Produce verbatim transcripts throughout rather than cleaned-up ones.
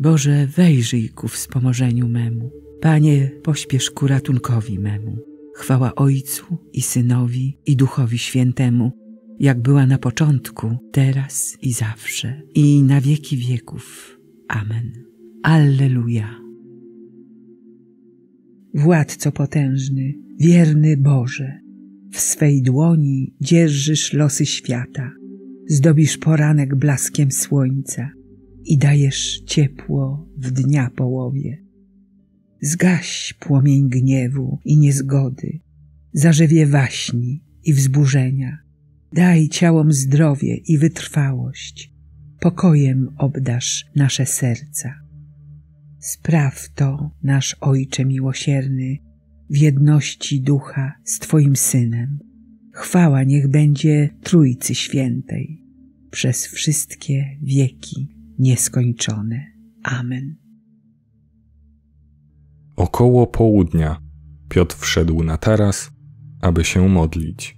Boże, wejrzyj ku wspomożeniu memu. Panie, pośpiesz ku ratunkowi memu. Chwała Ojcu i Synowi i Duchowi Świętemu, jak była na początku, teraz i zawsze, i na wieki wieków. Amen. Alleluja. Władco potężny, wierny Boże, w swej dłoni dzierżysz losy świata, zdobisz poranek blaskiem słońca i dajesz ciepło w dnia połowie. Zgaś płomień gniewu i niezgody, zarzewie waśni i wzburzenia. Daj ciałom zdrowie i wytrwałość, pokojem obdarz nasze serca. Spraw to, nasz Ojcze miłosierny, w jedności Ducha z Twoim Synem. Chwała niech będzie Trójcy Świętej, przez wszystkie wieki nieskończone. Amen. Około południa Piotr wszedł na taras, aby się modlić.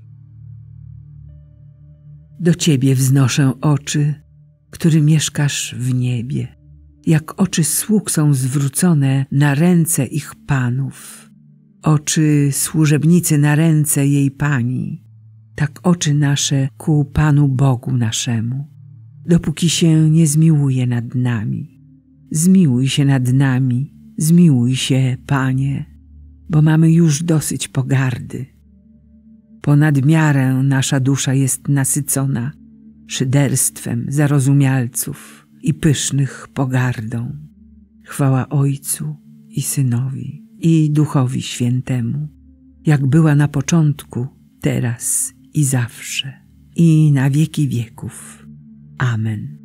Do Ciebie wznoszę oczy, który mieszkasz w niebie. Jak oczy sług są zwrócone na ręce ich panów, oczy służebnicy na ręce jej pani, tak oczy nasze ku Panu Bogu naszemu, dopóki się nie zmiłuje nad nami. Zmiłuj się nad nami, zmiłuj się, Panie, bo mamy już dosyć pogardy. Ponad miarę nasza dusza jest nasycona szyderstwem zarozumialców i pysznych pogardą. Chwała Ojcu i Synowi i Duchowi Świętemu, jak była na początku, teraz i zawsze, i na wieki wieków. Amen.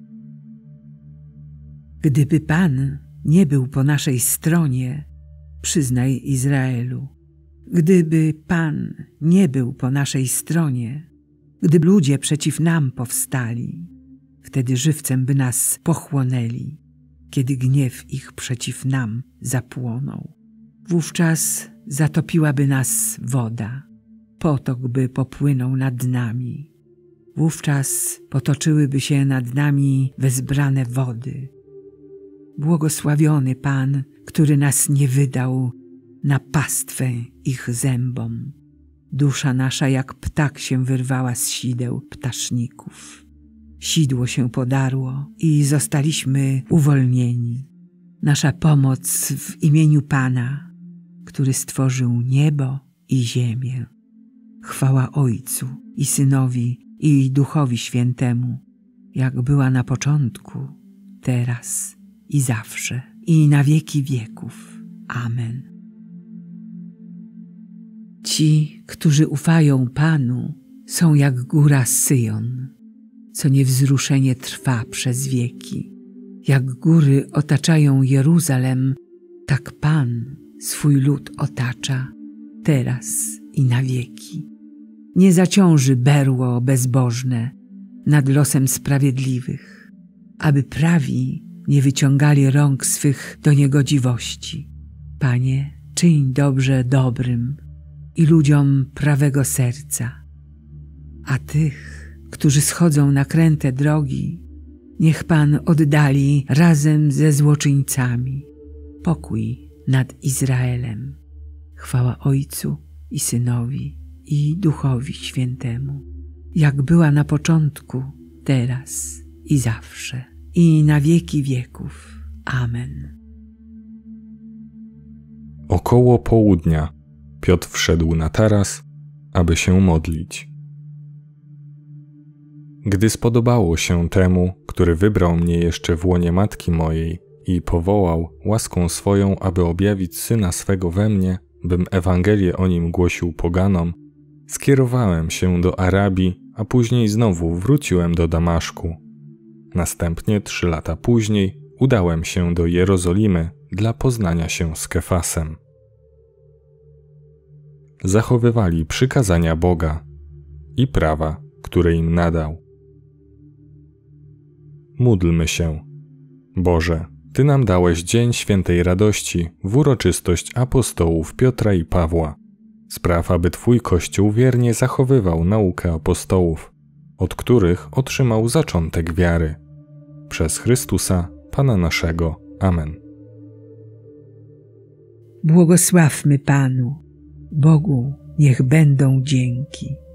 Gdyby Pan nie był po naszej stronie, przyznaj Izraelu, gdyby Pan nie był po naszej stronie, gdy ludzie przeciw nam powstali, wtedy żywcem by nas pochłonęli, kiedy gniew ich przeciw nam zapłonął. Wówczas zatopiłaby nas woda, potok by popłynął nad nami. Wówczas potoczyłyby się nad nami wezbrane wody. Błogosławiony Pan, który nas nie wydał na pastwę ich zębom. Dusza nasza jak ptak się wyrwała z sideł ptaszników. Sidło się podarło i zostaliśmy uwolnieni. Nasza pomoc w imieniu Pana, który stworzył niebo i ziemię. Chwała Ojcu i Synowi i Duchowi Świętemu, jak była na początku, teraz i zawsze, i na wieki wieków. Amen. Ci, którzy ufają Panu, są jak góra Syjon, co niewzruszenie trwa przez wieki. Jak góry otaczają Jeruzalem, tak Pan swój lud otacza, teraz i na wieki. Nie zaciąży berło bezbożne nad losem sprawiedliwych, aby prawi nie wyciągali rąk swych do niegodziwości. Panie, czyń dobrze dobrym i ludziom prawego serca, a tych, którzy schodzą na kręte drogi, niech Pan oddali razem ze złoczyńcami. Pokój nad Izraelem. Chwała Ojcu i Synowi i Duchowi Świętemu, jak była na początku, teraz i zawsze, i na wieki wieków. Amen. Około południa Piotr wszedł na taras, aby się modlić. Gdy spodobało się temu, który wybrał mnie jeszcze w łonie matki mojej i powołał łaską swoją, aby objawić Syna swego we mnie, bym Ewangelię o Nim głosił poganom, skierowałem się do Arabii, a później znowu wróciłem do Damaszku. Następnie trzy lata później udałem się do Jerozolimy dla poznania się z Kefasem. Zachowywali przykazania Boga i prawa, które im nadał. Módlmy się. Boże, Ty nam dałeś dzień świętej radości w uroczystość apostołów Piotra i Pawła. Spraw, aby Twój Kościół wiernie zachowywał naukę apostołów, od których otrzymał zaczątek wiary. Przez Chrystusa, Pana naszego. Amen. Błogosławmy Panu, Bogu niech będą dzięki.